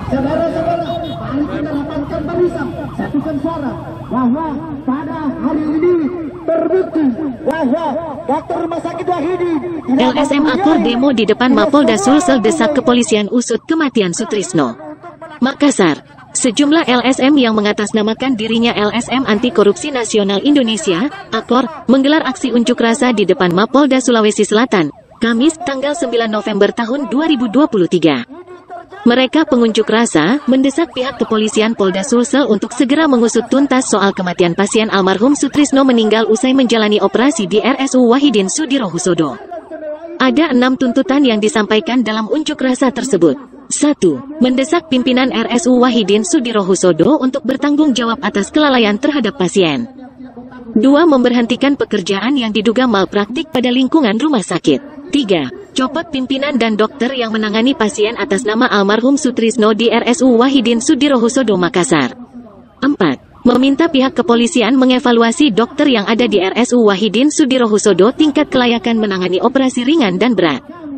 Saudara-saudara, mari kita rapatkan barisan, satukan suara bahwa pada hari ini terbukti bahwa dokter rumah sakit Wahidi LSM Akor demo di depan Mapolda Sulsel desak kepolisian usut kematian Sutrisno. Makassar, sejumlah LSM yang mengatasnamakan dirinya LSM Anti Korupsi Nasional Indonesia, Akor, menggelar aksi unjuk rasa di depan Mapolda Sulawesi Selatan, Kamis, tanggal 9 November tahun 2023. Mereka pengunjuk rasa mendesak pihak kepolisian Polda Sulsel untuk segera mengusut tuntas soal kematian pasien almarhum Sutrisno meninggal usai menjalani operasi di RSU Wahidin Sudirohusodo. Ada 6 tuntutan yang disampaikan dalam unjuk rasa tersebut. 1. Mendesak pimpinan RSU Wahidin Sudirohusodo untuk bertanggung jawab atas kelalaian terhadap pasien. 2. Memberhentikan pekerjaan yang diduga malpraktik pada lingkungan rumah sakit. 3. Copot pimpinan dan dokter yang menangani pasien atas nama almarhum Sutrisno di RSU Wahidin Sudirohusodo Makassar. 4. Meminta pihak kepolisian mengevaluasi dokter yang ada di RSU Wahidin Sudirohusodo tingkat kelayakan menangani operasi ringan dan berat.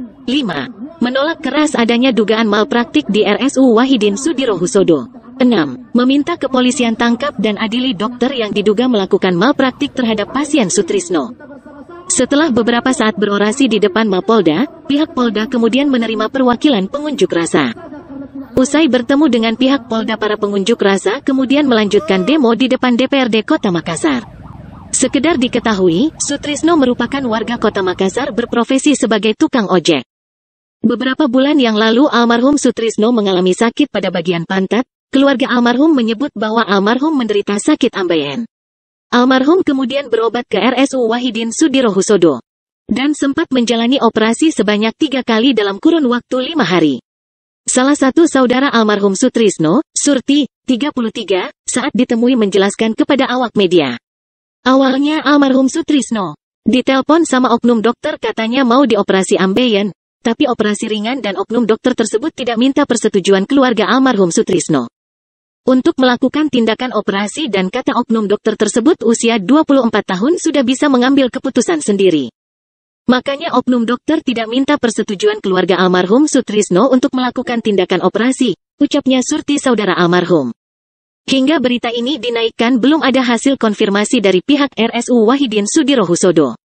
5. Menolak keras adanya dugaan malpraktik di RSU Wahidin Sudirohusodo. 6. Meminta kepolisian tangkap dan adili dokter yang diduga melakukan malpraktik terhadap pasien Sutrisno. Setelah beberapa saat berorasi di depan Mapolda, pihak Polda kemudian menerima perwakilan pengunjuk rasa. Usai bertemu dengan pihak Polda, para pengunjuk rasa kemudian melanjutkan demo di depan DPRD Kota Makassar. Sekedar diketahui, Sutrisno merupakan warga Kota Makassar berprofesi sebagai tukang ojek. Beberapa bulan yang lalu almarhum Sutrisno mengalami sakit pada bagian pantat. Keluarga almarhum menyebut bahwa almarhum menderita sakit ambeien. Almarhum kemudian berobat ke RSU Wahidin Sudirohusodo dan sempat menjalani operasi sebanyak 3 kali dalam kurun waktu 5 hari. Salah satu saudara almarhum Sutrisno, Surti, 33, saat ditemui menjelaskan kepada awak media. Awalnya almarhum Sutrisno ditelepon sama oknum dokter, katanya mau dioperasi ambeien, tapi operasi ringan, dan oknum dokter tersebut tidak minta persetujuan keluarga almarhum Sutrisno untuk melakukan tindakan operasi, dan kata oknum dokter tersebut usia 24 tahun sudah bisa mengambil keputusan sendiri. Makanya oknum dokter tidak minta persetujuan keluarga almarhum Sutrisno untuk melakukan tindakan operasi, ucapnya Surti, saudara almarhum. Hingga berita ini dinaikkan belum ada hasil konfirmasi dari pihak RSU Wahidin Sudirohusodo.